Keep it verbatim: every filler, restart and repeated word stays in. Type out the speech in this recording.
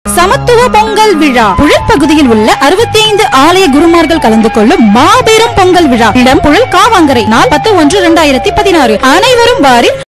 சமத்துவ பொங்கல் விழா புழல் பகுதியில் உள்ள அறுபத்தி ஐந்து ஆலய குருமார்கள் கலந்து கொள்ளும் மாபெரும் பொங்கல் விழா இடம் புழல் காவாங்கரை நாள் பத்து ஒன்று இரண்டாயிரத்தி பதினாறு அனைவரும் வாரி